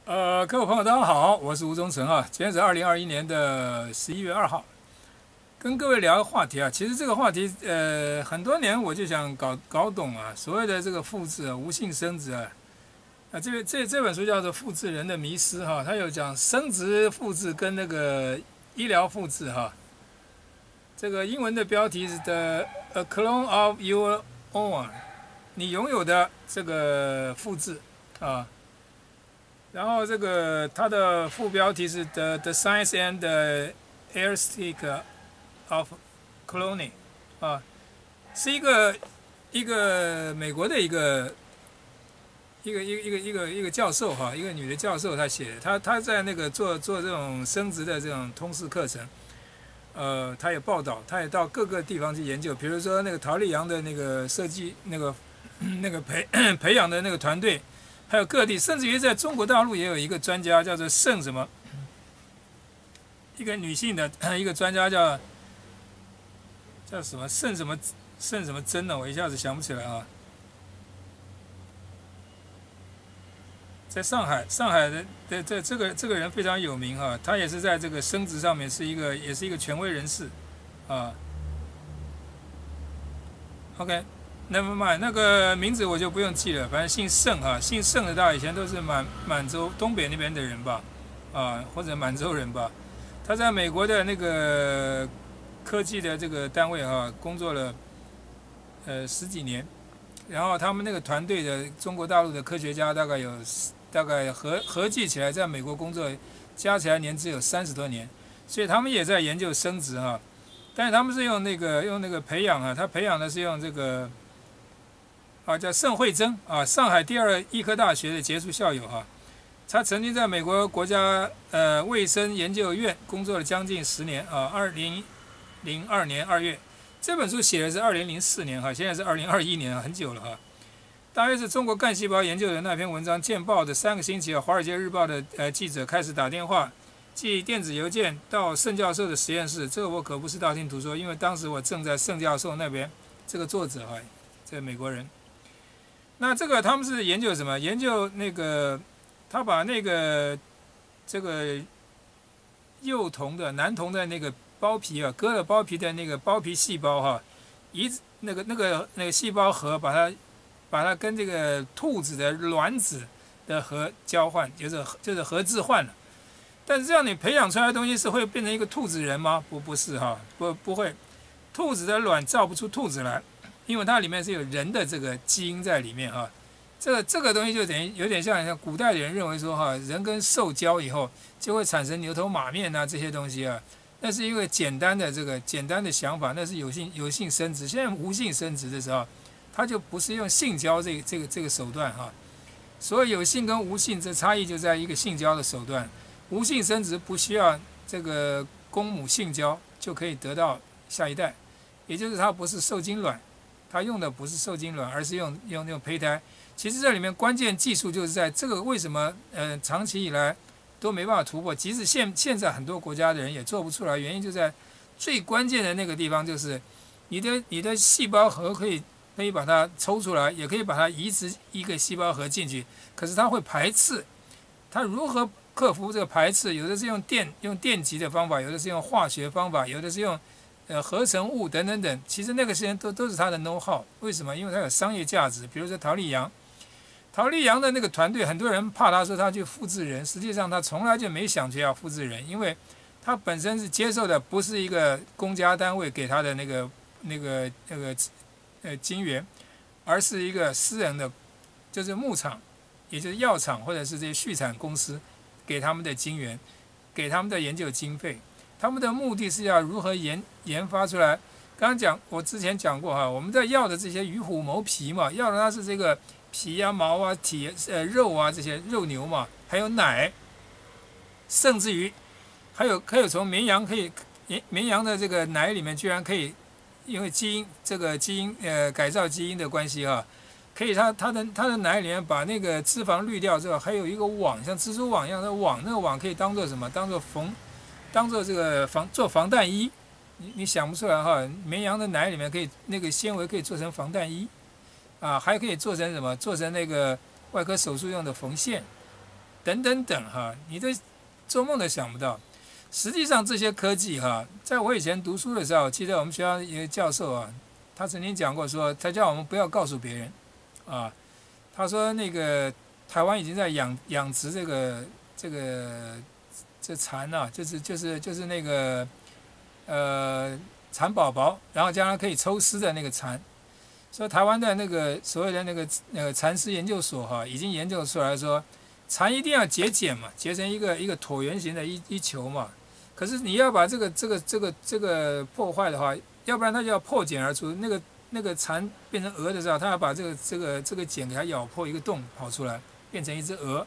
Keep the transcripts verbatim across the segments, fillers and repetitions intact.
呃，各位朋友，大家好，我是吴忠诚啊。今天是二零二一年的十一月二号，跟各位聊个话题啊。其实这个话题，呃，很多年我就想搞搞懂啊，所谓的这个复制啊，无性生殖啊，啊，这个这这本书叫做《复制人的迷思》哈，它有讲生殖复制跟那个医疗复制哈。这个英文的标题是 The A Clone of Your Own，你拥有的这个复制啊。然后这个它的副标题是 The The Science and the Aesthetic of Cloning， 啊，是一个一个美国的一个一个一个一个一个一个教授哈，一个女的教授她写的，她她在那个做做这种生殖的这种通识课程，呃，她也报道，她也到各个地方去研究，比如说那个陶丽阳的那个设计那个那个培培养的那个团队。还有各地，甚至于在中国大陆也有一个专家叫做盛什么，一个女性的一个专家叫叫什么盛什么盛什么珍呢？我一下子想不起来啊。在上海，上海的的这这个这个人非常有名哈、啊，他也是在这个生殖上面是一个也是一个权威人士啊。OK。那么嘛，那个名字我就不用记了，反正姓盛哈，姓盛的大家以前都是满满洲东北那边的人吧，啊，或者满洲人吧。他在美国的那个科技的这个单位哈、啊、工作了呃十几年，然后他们那个团队的中国大陆的科学家大概有大概合合计起来在美国工作加起来年资有三十多年，所以他们也在研究生殖哈、啊，但是他们是用那个用那个培养啊，他培养的是用这个。啊，叫盛惠珍啊，上海第二医科大学的杰出校友哈、啊，他曾经在美国国家呃卫生研究院工作了将近十年啊。二零零二年二月，这本书写的是二零零四年哈、啊，现在是二零二一年啊，很久了哈、啊。大约是中国干细胞研究的那篇文章见报的三个星期啊，《华尔街日报》的呃记者开始打电话寄电子邮件到盛教授的实验室，这个我可不是道听途说，因为当时我正在盛教授那边，这个作者哈、啊，这个美国人。那这个他们是研究什么？研究那个，他把那个这个幼童的男童的那个包皮啊，割了包皮的那个包皮细胞哈、啊，一那个那个那个细胞核，把它把它跟这个兔子的卵子的核交换，就是就是核置换了。但是这样你培养出来的东西是会变成一个兔子人吗？不不是哈，不不会，兔子的卵造不出兔子来。因为它里面是有人的这个基因在里面啊，这个这个东西就等于有点像像古代的人认为说哈，人跟兽交以后就会产生牛头马面啊这些东西啊，那是一个简单的这个简单的想法，那是有性有性生殖。现在无性生殖的时候，它就不是用性交这个这个这个手段哈。所以有性跟无性这差异就在一个性交的手段，无性生殖不需要这个公母性交就可以得到下一代，也就是它不是受精卵。它用的不是受精卵，而是用用用胚胎。其实这里面关键技术就是在这个为什么呃长期以来都没办法突破，即使现现在很多国家的人也做不出来，原因就在最关键的那个地方，就是你的你的细胞核可以可以把它抽出来，也可以把它移植一个细胞核进去，可是它会排斥。它如何克服这个排斥？有的是用电用电极的方法，有的是用化学方法，有的是用呃，合成物等等等，其实那个时间都都是他的 know how。为什么？因为它有商业价值。比如说陶丽阳，陶丽阳的那个团队，很多人怕他说他去复制人，实际上他从来就没想去要复制人，因为他本身是接受的不是一个公家单位给他的那个那个那个呃金源，而是一个私人的，就是牧场，也就是药厂或者是这些畜产公司给他们的金源，给他们的研究经费。他们的目的是要如何研研发出来。刚刚讲，我之前讲过哈，我们在要的这些鱼虎谋皮嘛，要的它是这个皮啊、毛啊、体呃肉啊这些肉牛嘛，还有奶，甚至于还有还有从绵羊可以绵羊的这个奶里面居然可以，因为基因这个基因呃改造基因的关系哈，可以它它的它的奶里面把那个脂肪滤掉之后，还有一个网，像蜘蛛网一样的网，那个网可以当做什么？当做缝。当做这个防做防弹衣，你你想不出来哈？绵羊的奶里面可以那个纤维可以做成防弹衣，啊，还可以做成什么？做成那个外科手术用的缝线， 等等等哈，你都做梦都想不到。实际上这些科技哈，在我以前读书的时候，记得我们学校一个教授啊，他曾经讲过说，他叫我们不要告诉别人啊。他说那个台湾已经在养养殖这个这个这蚕啊，就是就是就是那个呃蚕宝宝，然后将来可以抽丝的那个蚕。说台湾的那个所谓的那个那个蚕丝研究所哈、啊，已经研究出来说，蚕一定要结茧嘛，结成一个一个椭圆形的一一球嘛。可是你要把这个这个这个这个破坏的话，要不然它就要破茧而出。那个那个蚕变成蛾的时候，它要把这个这个这个茧给它咬破一个洞跑出来，变成一只蛾。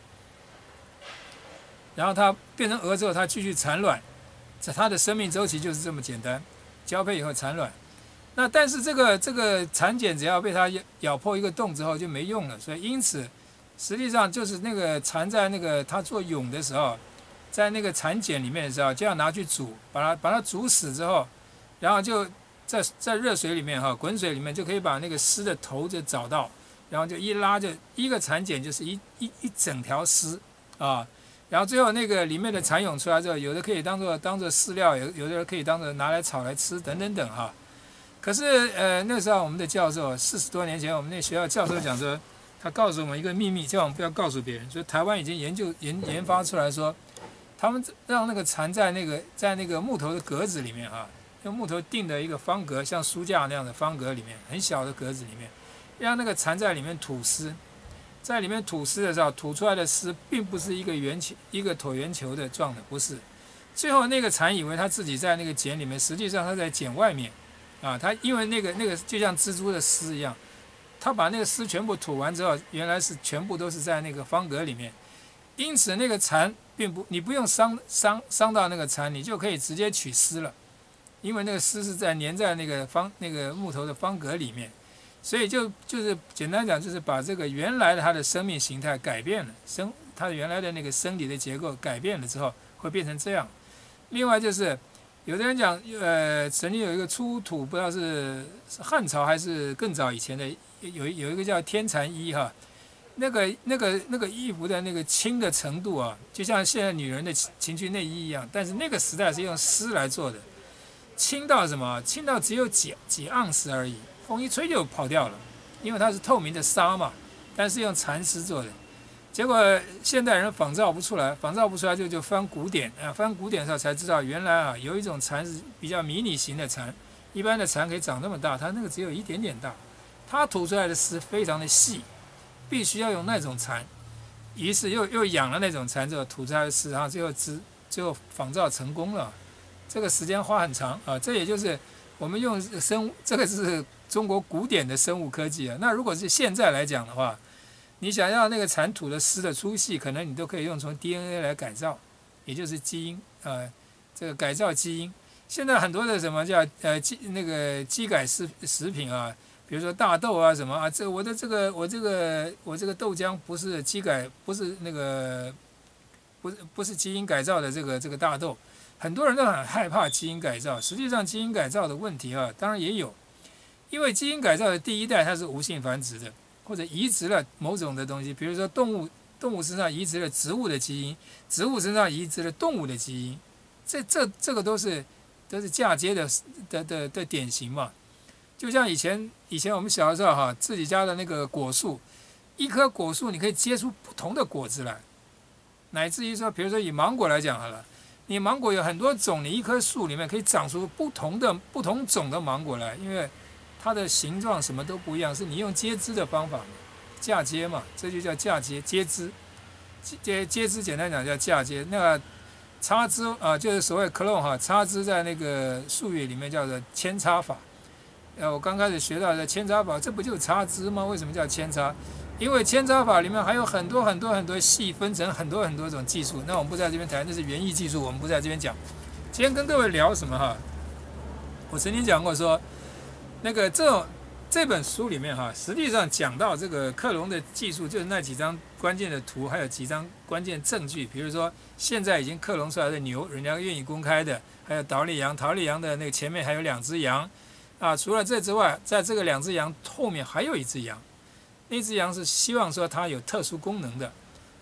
然后它变成蛾之后，它继续产卵，这它的生命周期就是这么简单，交配以后产卵。那但是这个这个蚕茧只要被它咬咬破一个洞之后就没用了，所以因此实际上就是那个蚕在那个它做蛹的时候，在那个蚕茧里面的时候就要拿去煮，把它把它煮死之后，然后就在在热水里面哈滚水里面就可以把那个丝的头就找到，然后就一拉就一个蚕茧就是一一一整条丝啊，然后最后那个里面的蚕蛹出来之后，有的可以当做当做饲料，有有的可以当做拿来炒来吃等等等哈。可是呃那时候我们的教授四十多年前我们那学校教授讲说，他告诉我们一个秘密，叫我们不要告诉别人，所以台湾已经研究研研发出来说，他们让那个蚕在那个在那个木头的格子里面啊，用木头定的一个方格，像书架那样的方格里面，很小的格子里面，让那个蚕在里面吐丝，在里面吐丝的时候，吐出来的丝并不是一个圆球一个椭圆球的状的，不是。最后那个蚕以为它自己在那个茧里面，实际上它在茧外面。啊，它因为那个那个就像蜘蛛的丝一样，它把那个丝全部吐完之后，原来是全部都是在那个方格里面，因此那个蚕并不，你不用伤伤伤到那个蚕，你就可以直接取丝了，因为那个丝是在粘在那个方那个木头的方格里面，所以就就是简单讲，就是把这个原来的它的生命形态改变了，生它原来的那个生理的结构改变了之后，会变成这样。另外就是。有的人讲，呃，曾经有一个出土，不知道是汉朝还是更早以前的，有有一个叫天蚕衣哈，那个那个那个衣服的那个轻的程度啊，就像现在女人的情趣内衣一样，但是那个时代是用丝来做的，轻到什么？轻到只有几几盎司而已，风一吹就跑掉了，因为它是透明的纱嘛，但是用蚕丝做的。结果现代人仿造不出来，仿造不出来就就翻古典啊，翻古典的时候才知道，原来啊有一种蚕是比较迷你型的蚕，一般的蚕可以长那么大，它那个只有一点点大，它吐出来的丝非常的细，必须要用那种蚕，于是又又养了那种蚕之后吐出来的丝，然后最后织最后仿造成功了，这个时间花很长啊，这也就是我们用生物，这个是中国古典的生物科技啊。那如果是现在来讲的话，你想要那个蚕吐的丝的粗细，可能你都可以用从 D N A 来改造，也就是基因啊、呃，这个改造基因。现在很多的什么叫呃基那个基改食食品啊，比如说大豆啊什么啊，这我的这个我这个我这个豆浆不是基改，不是那个不是不是基因改造的这个这个大豆，很多人都很害怕基因改造。实际上基因改造的问题啊，当然也有，因为基因改造的第一代它是无性繁殖的。或者移植了某种的东西，比如说动物，动物身上移植了植物的基因，植物身上移植了动物的基因，这这这个都是都是嫁接的的的的典型嘛。就像以前以前我们小的时候哈，自己家的那个果树，一棵果树你可以结出不同的果子来，乃至于说，比如说以芒果来讲好了，你芒果有很多种，你一棵树里面可以长出不同的不同种的芒果来，因为它的形状什么都不一样，是你用接枝的方法嘛，嫁接嘛，这就叫嫁接接枝。接接枝简单讲叫嫁接。那个插枝啊，就是所谓 clone 哈，插枝在那个术语里面叫做扦插法。呃，我刚开始学到的扦插法，这不就是插枝吗？为什么叫扦插？因为扦插法里面还有很多很多很多细分成很多很多种技术。那我们不在这边谈，这是园艺技术，我们不在这边讲。今天跟各位聊什么哈？我曾经讲过说。那个这种这本书里面哈，实际上讲到这个克隆的技术，就是那几张关键的图，还有几张关键证据。比如说，现在已经克隆出来的牛，人家愿意公开的，还有桃李羊，桃李羊的那个前面还有两只羊，啊，除了这之外，在这个两只羊后面还有一只羊，那只羊是希望说它有特殊功能的，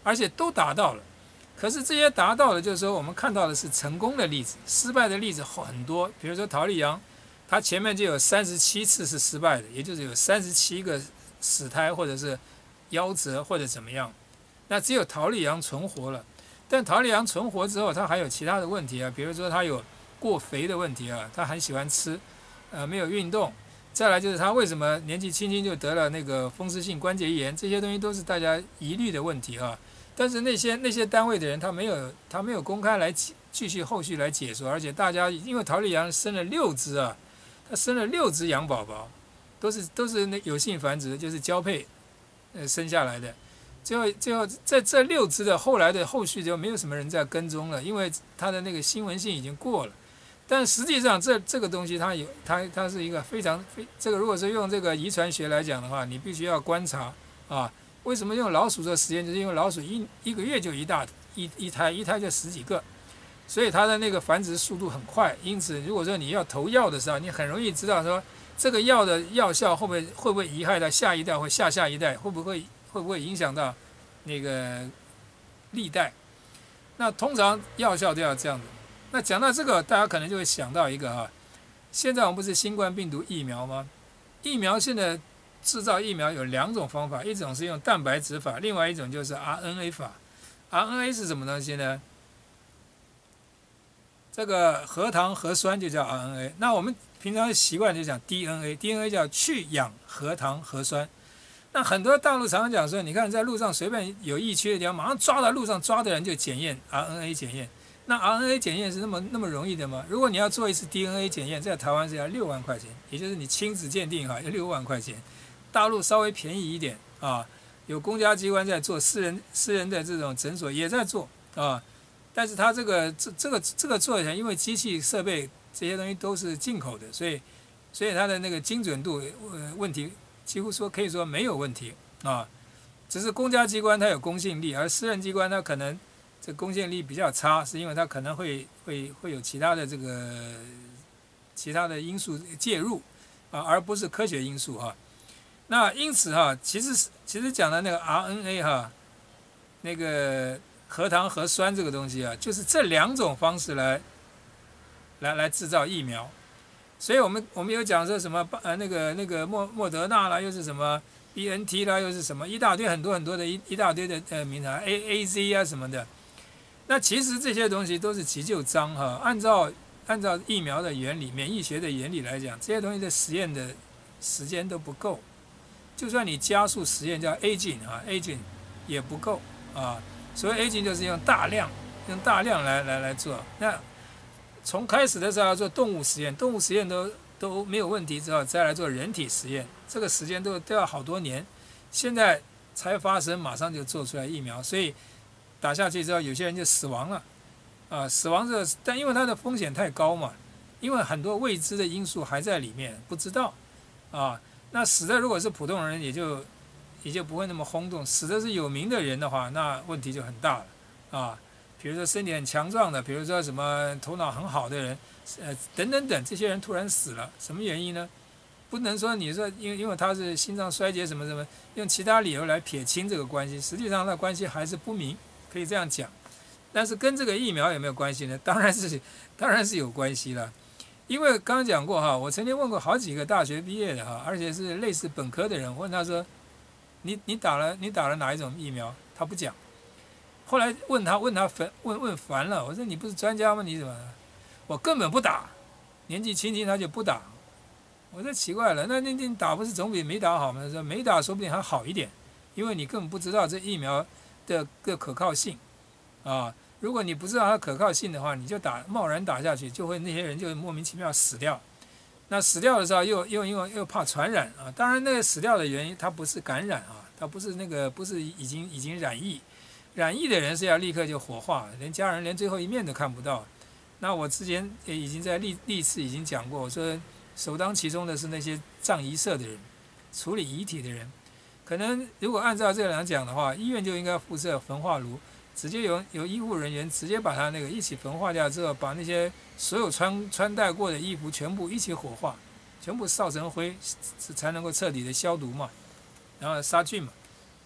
而且都达到了。可是这些达到了，就是说我们看到的是成功的例子，失败的例子很多。比如说陶丽阳，他前面就有三十七次是失败的，也就是有三十七个死胎或者是夭折或者怎么样。那只有陶丽阳存活了，但陶丽阳存活之后，他还有其他的问题啊，比如说他有过肥的问题啊，他很喜欢吃，呃，没有运动。再来就是他为什么年纪轻轻就得了那个风湿性关节炎，这些东西都是大家疑虑的问题啊。但是那些那些单位的人，他没有他没有公开来继续后续来解说，而且大家因为陶丽阳生了六只啊，他生了六只羊宝宝，都是都是那有性繁殖，就是交配，呃生下来的。最后最后在这六只的后来的后续就没有什么人在跟踪了，因为他的那个新闻性已经过了。但实际上这这个东西它有它它是一个非常非这个如果是用这个遗传学来讲的话，你必须要观察啊。为什么用老鼠做实验？就是因为老鼠一一个月就一大一一胎，一胎就十几个，所以它的那个繁殖速度很快。因此，如果说你要投药的时候，你很容易知道说这个药的药效会不会会不会贻害到下一代或下下一代，会不会会不会影响到那个历代。那通常药效都要这样子。那讲到这个，大家可能就会想到一个哈，现在我们不是新冠病毒疫苗吗？疫苗现在制造疫苗有两种方法，一种是用蛋白质法，另外一种就是 R N A 法。R N A 是什么东西呢？这个核糖核酸就叫 R N A。那我们平常习惯就讲 D N A，D N A 叫去氧核糖核酸。那很多大陆常常讲说，你看在路上随便有疫区的地方，马上抓到路上抓的人就检验 R N A 检验。那 R N A 检验是那么那么容易的吗？如果你要做一次 D N A 检验，在台湾是要六万块钱，也就是你亲子鉴定哈，要六万块钱。大陆稍微便宜一点啊，有公家机关在做，私人私人的这种诊所也在做啊。但是它这个这这个这个做起来，因为机器设备这些东西都是进口的，所以所以它的那个精准度呃问题几乎说可以说没有问题啊。只是公家机关它有公信力，而私人机关它可能这公信力比较差，是因为它可能会会会有其他的这个其他的因素介入啊，而不是科学因素哈、啊。那因此哈，其实其实讲的那个 R N A 哈，那个核糖核酸这个东西啊，就是这两种方式来来来制造疫苗。所以我们我们有讲说什么呃那个那个莫莫德纳啦，又是什么 B N T 啦，又是什么一大堆很多很多的一一大堆的呃名堂 A A Z 啊什么的。那其实这些东西都是急救章哈，按照按照疫苗的原理、免疫学的原理来讲，这些东西的实验的时间都不够。就算你加速实验叫 aging 啊 aging 也不够啊。所谓 aging 就是用大量用大量来来来做。那从开始的时候要做动物实验，动物实验都都没有问题之后，再来做人体实验，这个时间都都要好多年。现在才发生，马上就做出来疫苗，所以打下去之后，有些人就死亡了啊，死亡这但因为它的风险太高嘛，因为很多未知的因素还在里面，不知道啊。那死的如果是普通人，也就也就不会那么轰动；死的是有名的人的话，那问题就很大了啊。比如说身体很强壮的，比如说什么头脑很好的人，呃，等等等，这些人突然死了，什么原因呢？不能说你说因为因为他是心脏衰竭什么什么，用其他理由来撇清这个关系，实际上那关系还是不明，可以这样讲。但是跟这个疫苗有没有关系呢？当然是当然是有关系了。因为刚刚讲过哈，我曾经问过好几个大学毕业的哈，而且是类似本科的人，问他说，你你打了你打了哪一种疫苗？他不讲。后来问他问他烦问问烦了，我说你不是专家吗？你怎么？我根本不打，年纪轻轻他就不打。我说奇怪了，那那你打不是总比没打好吗？他说没打说不定还好一点，因为你根本不知道这疫苗的个可靠性啊。如果你不知道它可靠性的话，你就打贸然打下去，就会那些人就莫名其妙死掉。那死掉的时候又又因为又怕传染啊，当然那个死掉的原因它不是感染啊，它不是那个不是已经已经染疫，染疫的人是要立刻就火化，连家人连最后一面都看不到。那我之前也已经在历历次已经讲过，我说首当其冲的是那些葬仪社的人，处理遗体的人，可能如果按照这样讲的话，医院就应该附设焚化炉。直接有有医护人员直接把它那个一起焚化掉之后，把那些所有穿穿戴过的衣服全部一起火化，全部烧成灰，才能够彻底的消毒嘛，然后杀菌嘛，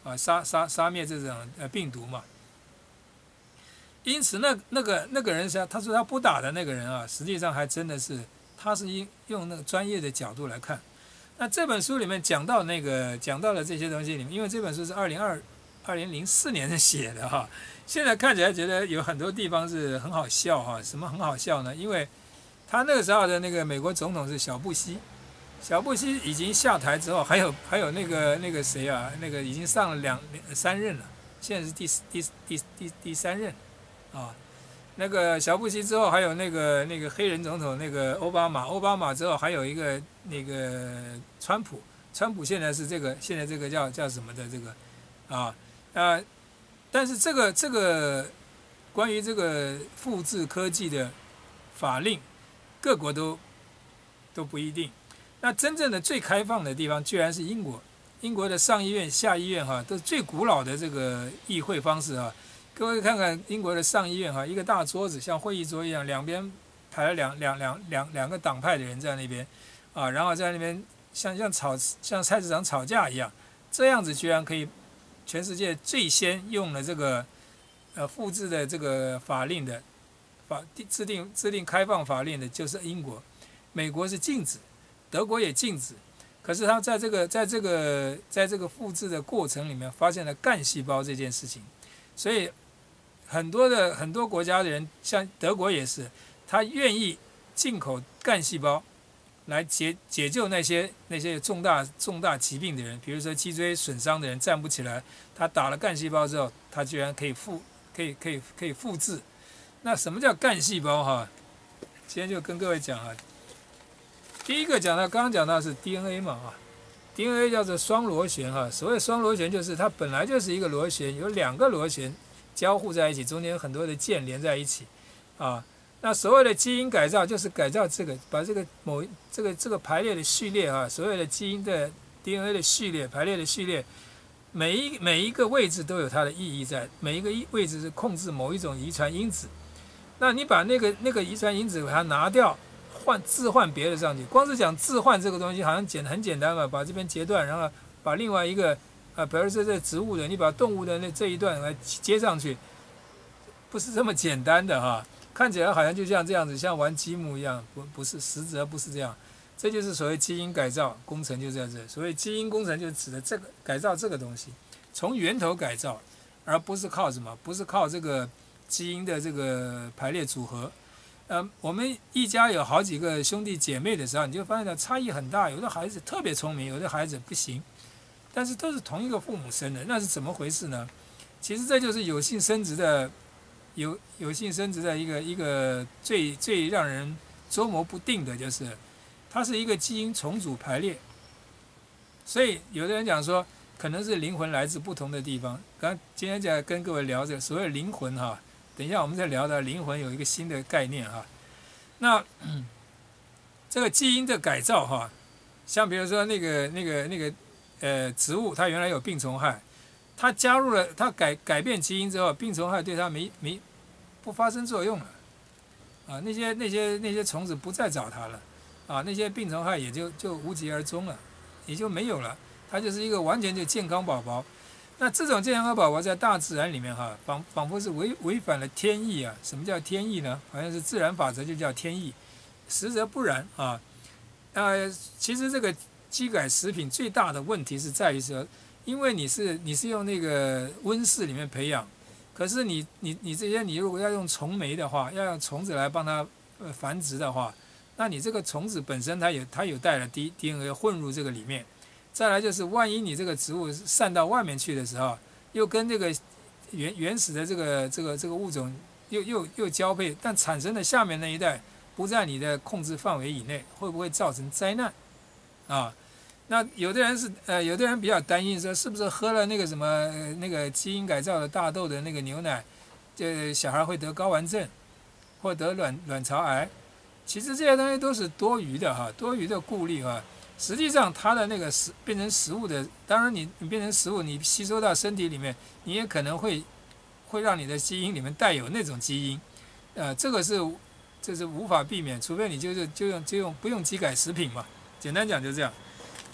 啊，杀杀杀灭这种呃病毒嘛。因此那那个那个人是他说他不打的那个人啊，实际上还真的是他是用用那个专业的角度来看。那这本书里面讲到那个讲到了这些东西里面，因为这本书是二零二二零零四年写的哈，现在看起来觉得有很多地方是很好笑哈。什么很好笑呢？因为他那个时候的那个美国总统是小布希，小布希已经下台之后，还有还有那个那个谁啊，那个已经上了两三任了，现在是第第第第第三任啊。那个小布希之后还有那个那个黑人总统那个奥巴马，奥巴马之后还有一个那个川普，川普现在是这个现在这个叫叫什么的这个啊啊，但是这个这个关于这个复制科技的法令，各国都都不一定。那真正的最开放的地方居然是英国，英国的上议院、下议院哈，都是最古老的这个议会方式哈。各位看看英国的上议院哈，一个大桌子像会议桌一样，两边排了两两两两两个党派的人在那边啊，然后在那边像像吵像菜市场吵架一样，这样子居然可以全世界最先用了这个呃复制的这个法令的法制定制定开放法令的就是英国，美国是禁止，德国也禁止，可是他在这个在这个在这个复制的过程里面发现了干细胞这件事情，所以很多的很多国家的人，像德国也是，他愿意进口干细胞来解解救那些那些重大重大疾病的人，比如说脊椎损伤的人站不起来，他打了干细胞之后，他居然可以复可以可以可以复制。那什么叫干细胞哈？今天就跟各位讲啊，第一个讲到刚刚讲到是 D N A 嘛啊 ，D N A 叫做双螺旋哈。所谓双螺旋就是它本来就是一个螺旋，有两个螺旋交互在一起，中间有很多的键连在一起，啊，那所谓的基因改造就是改造这个，把这个某这个这个排列的序列啊，所有的基因的 D N A 的序列排列的序列，每一每一个位置都有它的意义在，每一个位置是控制某一种遗传因子。那你把那个那个遗传因子把它拿掉，换置换别的上去，光是讲置换这个东西好像简很简单嘛，把这边截断，然后把另外一个。啊，比如说这植物的，你把动物的那这一段来接上去，不是这么简单的哈。看起来好像就像这样子，像玩积木一样，不不是，实则不是这样。这就是所谓基因改造工程，就在这。所谓基因工程就指的这个改造这个东西，从源头改造，而不是靠什么，不是靠这个基因的这个排列组合。呃，我们一家有好几个兄弟姐妹的时候，你就发现它差异很大，有的孩子特别聪明，有的孩子不行。但是都是同一个父母生的，那是怎么回事呢？其实这就是有性生殖的有有性生殖的一个一个最最让人捉摸不定的，就是它是一个基因重组排列。所以有的人讲说，可能是灵魂来自不同的地方。刚今天在跟各位聊着所谓灵魂哈，等一下我们再聊到灵魂有一个新的概念哈。那、嗯、这个基因的改造哈，像比如说那个那个那个。呃，植物它原来有病虫害，它加入了它改改变基因之后，病虫害对它没没不发生作用了，啊，那些那些那些虫子不再找它了，啊，那些病虫害也就就无疾而终了，也就没有了，它就是一个完全就健康宝宝。那这种健康宝宝在大自然里面哈，仿仿佛是违违反了天意啊。什么叫天意呢？好像是自然法则就叫天意，实则不然啊。呃，其实这个。基改食品最大的问题是在于说，因为你是你是用那个温室里面培养，可是你你你这些你如果要用虫媒的话，要用虫子来帮它呃繁殖的话，那你这个虫子本身它有它有带了 D D N A 混入这个里面，再来就是万一你这个植物散到外面去的时候，又跟这个原原始的这个这个这个物种又又又交配，但产生的下面那一代不在你的控制范围以内，会不会造成灾难？啊，那有的人是呃，有的人比较担心说，是不是喝了那个什么、呃、那个基因改造的大豆的那个牛奶，这小孩会得睾丸症，或得卵卵巢癌？其实这些东西都是多余的哈，多余的顾虑哈。实际上，它的那个食变成食物的，当然你你变成食物，你吸收到身体里面，你也可能会会让你的基因里面带有那种基因，呃，这个是这是无法避免，除非你就是就用就用不用基改食品嘛。简单讲就这样，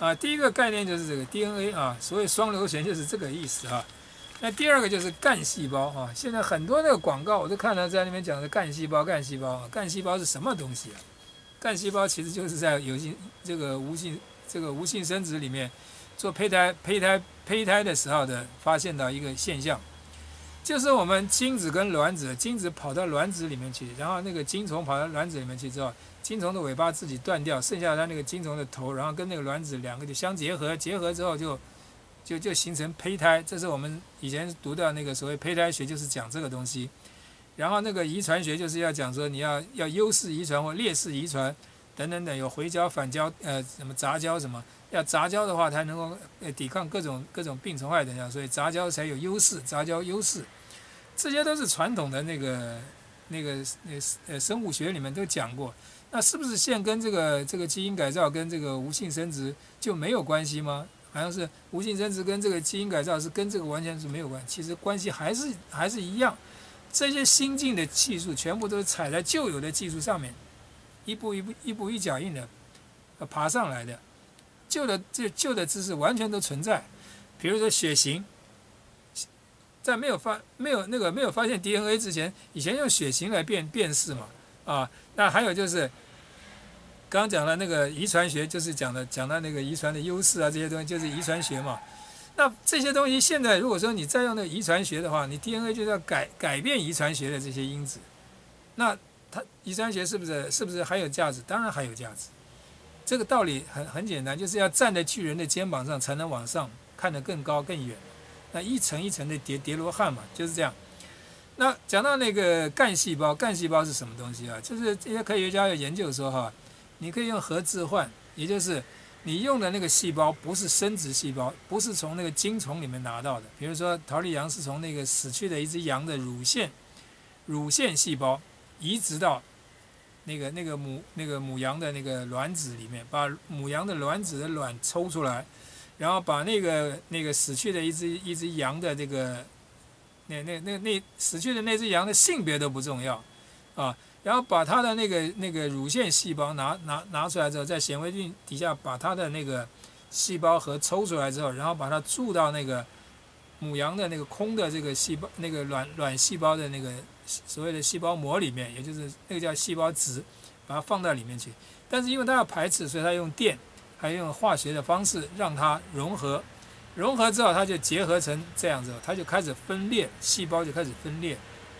啊，第一个概念就是这个 D N A 啊，所谓双螺旋就是这个意思哈。那第二个就是干细胞啊，现在很多那个广告我都看到在那边讲的干细胞，干细胞啊，干细胞是什么东西啊？干细胞其实就是在有性这个无性这个无性生殖里面做胚胎胚胎胚胎的时候的发现到一个现象，就是我们精子跟卵子，精子跑到卵子里面去，然后那个精虫跑到卵子里面去之后，精虫的尾巴自己断掉，剩下它那个精虫的头，然后跟那个卵子两个就相结合，结合之后就就就形成胚胎。这是我们以前读到那个所谓胚胎学，就是讲这个东西。然后那个遗传学就是要讲说你要要优势遗传或劣势遗传等等等，有回交反交呃什么杂交什么，要杂交的话才能够呃抵抗各种各种病虫害等等，所以杂交才有优势，杂交优势，这些都是传统的那个那个那呃生物学里面都讲过。那是不是现跟这个这个基因改造跟这个无性生殖就没有关系吗？好像是无性生殖跟这个基因改造是跟这个完全是没有关系，其实关系还是还是一样。这些新进的技术全部都是踩在旧有的技术上面，一步一步一步一脚印的爬上来的。旧的这旧的知识完全都存在，比如说血型，在没有发没有那个没有发现 D N A 之前，以前用血型来辨辨识嘛啊。那还有就是刚刚讲的那个遗传学，就是讲的讲到那个遗传的优势啊，这些东西就是遗传学嘛。那这些东西现在如果说你再用那个遗传学的话，你 D N A 就是要改改变遗传学的这些因子，那它遗传学是不是是不是还有价值？当然还有价值。这个道理很很简单，就是要站在巨人的肩膀上才能往上看得更高更远。那一层一层的叠叠罗汉嘛，就是这样。那讲到那个干细胞，干细胞是什么东西啊？就是这些科学家有研究说哈，你可以用核置换，也就是你用的那个细胞不是生殖细胞，不是从那个精虫里面拿到的。比如说桃李羊是从那个死去的一只羊的乳腺乳腺细胞移植到那个那个母那个母羊的那个卵子里面，把母羊的卵子的卵抽出来，然后把那个那个死去的一只一只羊的这个那那那那死去的那只羊的性别都不重要啊。然后把它的那个那个乳腺细胞拿拿拿出来之后，在显微镜底下把它的那个细胞核抽出来之后，然后把它注到那个母羊的那个空的这个细胞那个卵卵细胞的那个所谓的细胞膜里面，也就是那个叫细胞质，把它放到里面去。但是因为它要排斥，所以它用电还用化学的方式让它融合，融合之后它就结合成这样子，它就开始分裂，细胞就开始分裂，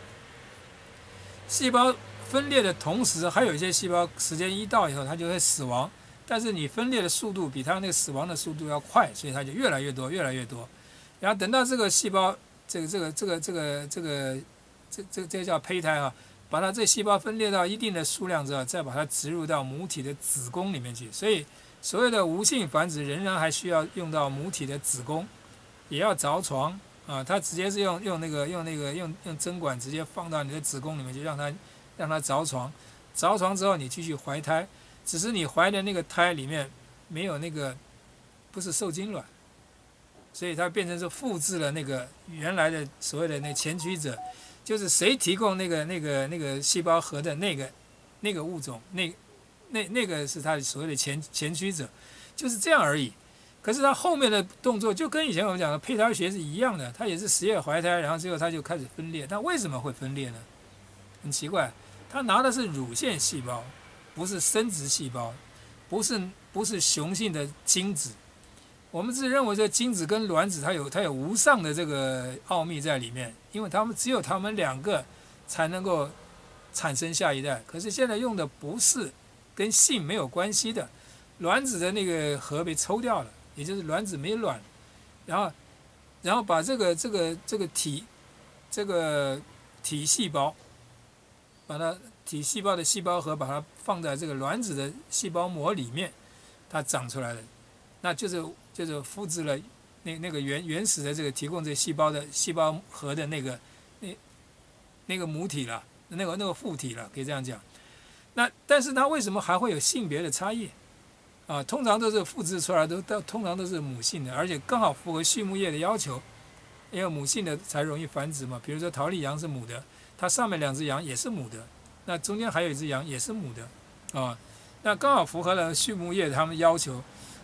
细胞分裂的同时，还有一些细胞时间一到以后，它就会死亡。但是你分裂的速度比它那个死亡的速度要快，所以它就越来越多，越来越多。然后等到这个细胞，这个这个这个这个这个这这这叫胚胎啊，把它这细胞分裂到一定的数量之后，再把它植入到母体的子宫里面去。所以所谓的无性繁殖仍然还需要用到母体的子宫，也要着床啊。它直接是用用那个用那个用用针管直接放到你的子宫里面去，让它。让它着床，着床之后你继续怀胎，只是你怀的那个胎里面没有那个不是受精卵，所以它变成是复制了那个原来的所谓的那前驱者，就是谁提供那个那个那个细胞核的那个那个物种，那那那个是它所谓的前前驱者，就是这样而已。可是它后面的动作就跟以前我们讲的胚胎学是一样的，它也是十月怀胎，然后最后它就开始分裂。它为什么会分裂呢？很奇怪。他拿的是乳腺细胞，不是生殖细胞，不是不是雄性的精子。我们是认为说精子跟卵子它有它有无上的这个奥秘在里面，因为他们只有他们两个才能够产生下一代。可是现在用的不是跟性没有关系的，卵子的那个核被抽掉了，也就是卵子没卵，然后然后把这个这个这个体这个体细胞。把它体细胞的细胞核把它放在这个卵子的细胞膜里面，它长出来的，那就是就是复制了那那个原原始的这个提供这细胞的细胞核的那个那那个母体了，那个那个父体了，可以这样讲。那但是它为什么还会有性别的差异啊？通常都是复制出来都都通常都是母性的，而且刚好符合畜牧业的要求，因为母性的才容易繁殖嘛。比如说桃李羊是母的。它上面两只羊也是母的，那中间还有一只羊也是母的，啊，那刚好符合了畜牧业他们要求，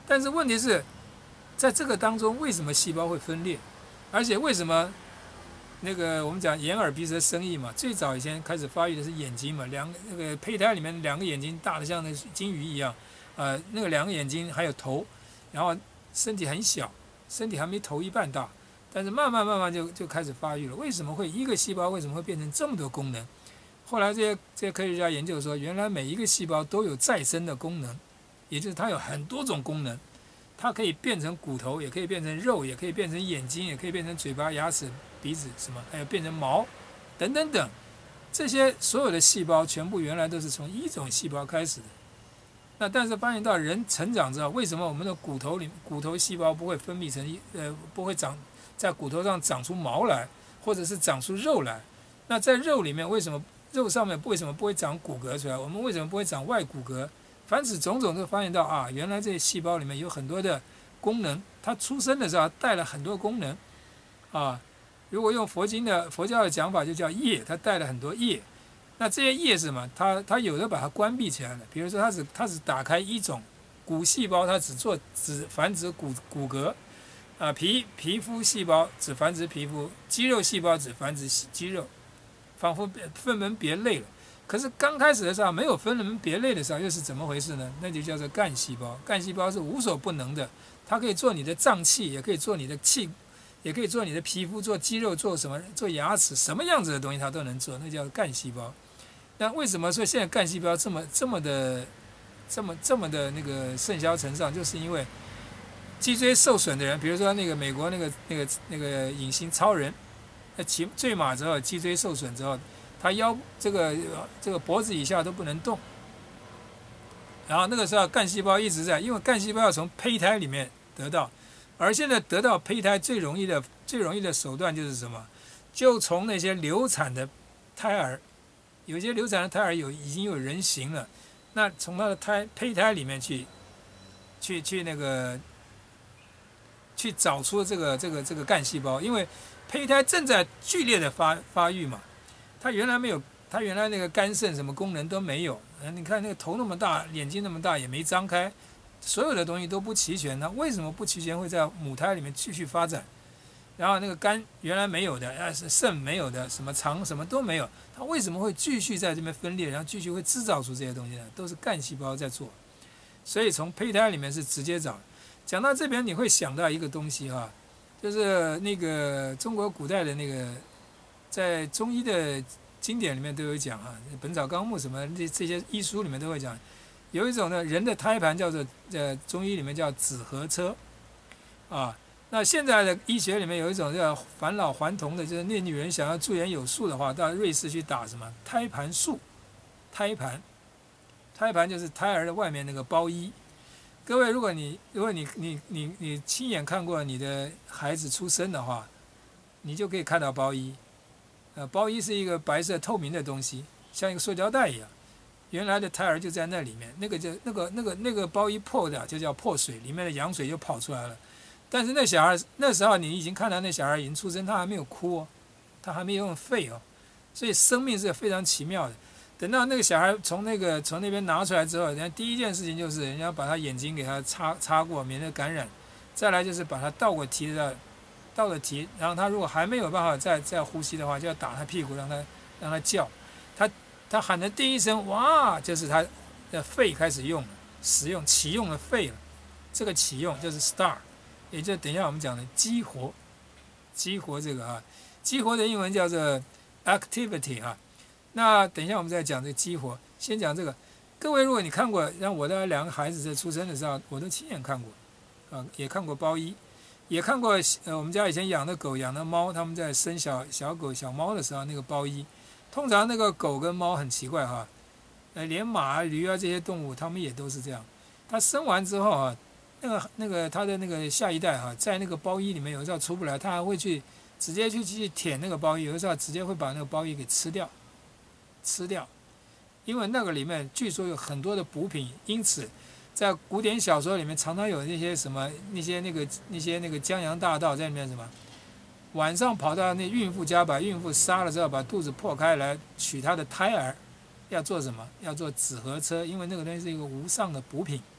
但是问题是，在这个当中，为什么细胞会分裂？而且为什么那个我们讲眼耳鼻舌身意嘛，最早以前开始发育的是眼睛嘛，两那个胚胎里面两个眼睛大的像那金鱼一样，呃，那个两个眼睛还有头，然后身体很小，身体还没头一半大，但是慢慢慢慢就就开始发育了。为什么会一个细胞为什么会变成这么多功能？后来这些这些科学家研究说，原来每一个细胞都有再生的功能，也就是它有很多种功能，它可以变成骨头，也可以变成肉，也可以变成眼睛，也可以变成嘴巴、牙齿、鼻子什么，还有变成毛，等等等。这些所有的细胞全部原来都是从一种细胞开始的。那但是发现到人成长之后，为什么我们的骨头里骨头细胞不会分泌成一呃不会长在骨头上长出毛来，或者是长出肉来？那在肉里面为什么肉上面为什么不会长骨骼出来？我们为什么不会长外骨骼？凡此种种都发现到啊，原来这些细胞里面有很多的功能，它出生的时候带了很多功能啊。如果用佛经的佛教的讲法，就叫业，它带了很多业。那这些业是什么？它它有的把它关闭起来了，比如说它只它只打开一种骨细胞，它只做只繁殖骨骨骼啊，皮皮肤细胞只繁殖皮肤，肌肉细胞只繁殖肌肉，仿佛分门别类了。可是刚开始的时候没有分门别类的时候，又是怎么回事呢？那就叫做干细胞。干细胞是无所不能的，它可以做你的脏器，也可以做你的气，也可以做你的皮肤，做肌肉，做什么，做牙齿，什么样子的东西它都能做，那叫干细胞。那为什么说现在干细胞这么这么的这么这么的那个盛嚣尘上？就是因为脊椎受损的人，比如说那个美国那个那个那个影星超人，他骑坠马之后，脊椎受损之后，他腰这个这个脖子以下都不能动。然后那个时候干细胞一直在，因为干细胞要从胚胎里面得到，而现在得到胚胎最容易的最容易的手段就是什么？就从那些流产的胎儿。有些流产的胎儿有已经有人形了，那从他的胎胚胎里面去，去去那个，去找出这个这个这个干细胞，因为胚胎正在剧烈的发发育嘛，它原来没有，它原来那个肝肾什么功能都没有，你看那个头那么大，眼睛那么大也没张开，所有的东西都不齐全，那为什么不齐全会在母胎里面继续发展？然后那个肝原来没有的，啊是肾没有的，什么肠什么都没有，它为什么会继续在这边分裂，然后继续会制造出这些东西呢？都是干细胞在做，所以从胚胎里面是直接找。讲到这边，你会想到一个东西哈，就是那个中国古代的那个，在中医的经典里面都有讲啊，《本草纲目》什么这这些医书里面都会讲，有一种呢人的胎盘叫做呃中医里面叫紫河车，啊。那现在的医学里面有一种叫返老还童的，就是那女人想要驻颜有术的话，到瑞士去打什么胎盘术，胎盘，胎盘就是胎儿的外面那个包衣。各位，如果你如果你你你你亲眼看过你的孩子出生的话，你就可以看到包衣。呃，包衣是一个白色透明的东西，像一个塑胶袋一样。原来的胎儿就在那里面，那个就那个那个那个包衣破掉就叫破水，里面的羊水就跑出来了。但是那小孩那时候你已经看到那小孩已经出生，他还没有哭哦，他还没有用肺哦，所以生命是非常奇妙的。等到那个小孩从那个从那边拿出来之后，人家第一件事情就是人家把他眼睛给他擦擦过，免得感染。再来就是把他倒过蹄的，倒了蹄，然后他如果还没有办法再再呼吸的话，就要打他屁股，让他让他叫。他他喊的第一声哇，就是他的肺开始用了，使用启用了肺了。这个启用就是 start。也就等一下我们讲的激活，激活这个啊，激活的英文叫做 activity 啊。那等一下我们再讲这个激活，先讲这个。各位，如果你看过，让我的两个孩子在出生的时候，我都亲眼看过，啊，也看过包衣，也看过呃我们家以前养的狗、养的猫，他们在生小小狗、小猫的时候那个包衣。通常那个狗跟猫很奇怪哈，呃，连马、驴啊这些动物，它们也都是这样。它生完之后啊。那个那个他的那个下一代哈、啊，在那个包衣里面有时候出不来，他还会去直接去去舔那个包衣，有的时候直接会把那个包衣给吃掉，吃掉，因为那个里面据说有很多的补品，因此在古典小说里面常常有那些什么那些那个那些那个江洋大盗在里面什么，晚上跑到那孕妇家把孕妇杀了之后，把肚子破开来取她的胎儿，要做什么？要做紫河车，因为那个东西是一个无上的补品。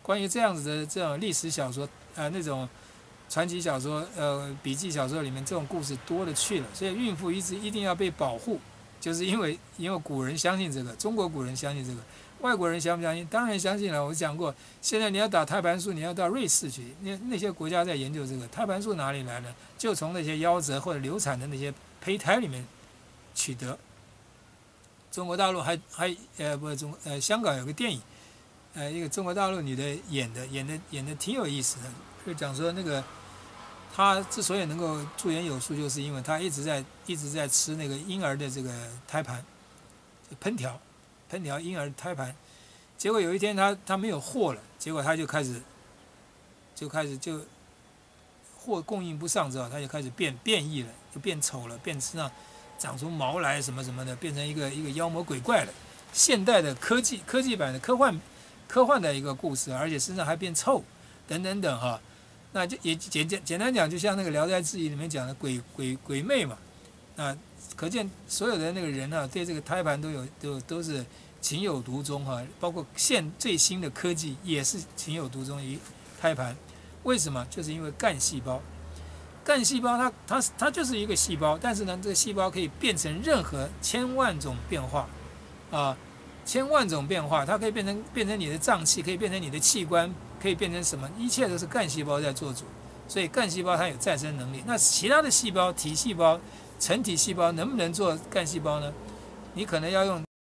关于这样子的这种历史小说，呃，那种传奇小说，呃，笔记小说里面这种故事多了去了。所以孕妇一直一定要被保护，就是因为因为古人相信这个，中国古人相信这个，外国人相不相信？当然相信了。我讲过，现在你要打胎盘素，你要到瑞士去，那那些国家在研究这个胎盘素哪里来呢？就从那些夭折或者流产的那些胚胎里面取得。中国大陆还还呃不中呃香港有个电影，呃一个中国大陆女的演的演的演的挺有意思的，就讲说那个她之所以能够驻颜有术，就是因为她一直在一直在吃那个婴儿的这个胎盘，烹调烹调婴儿胎盘，结果有一天她她没有货了，结果她就开始就开始就货供应不上之后，她就开始变变异了，就变丑了，变身上长出毛来什么什么的，变成一个一个妖魔鬼怪了。现代的科技科技版的科幻科幻的一个故事，而且身上还变臭，等等等哈。那就也简简简单讲，就像那个《聊斋志异》里面讲的鬼鬼鬼魅嘛。那可见所有的那个人啊，对这个胎盘都有都都是情有独钟哈。包括现最新的科技也是情有独钟于胎盘。为什么？就是因为干细胞。干细胞它它它就是一个细胞，但是呢，这个细胞可以变成任何千万种变化，啊，千万种变化，它可以变成变成你的脏器，可以变成你的器官，可以变成什么？一切都是干细胞在做主。所以干细胞它有再生能力。那其他的细胞，体细胞、成体细胞能不能做干细胞呢？你可能要用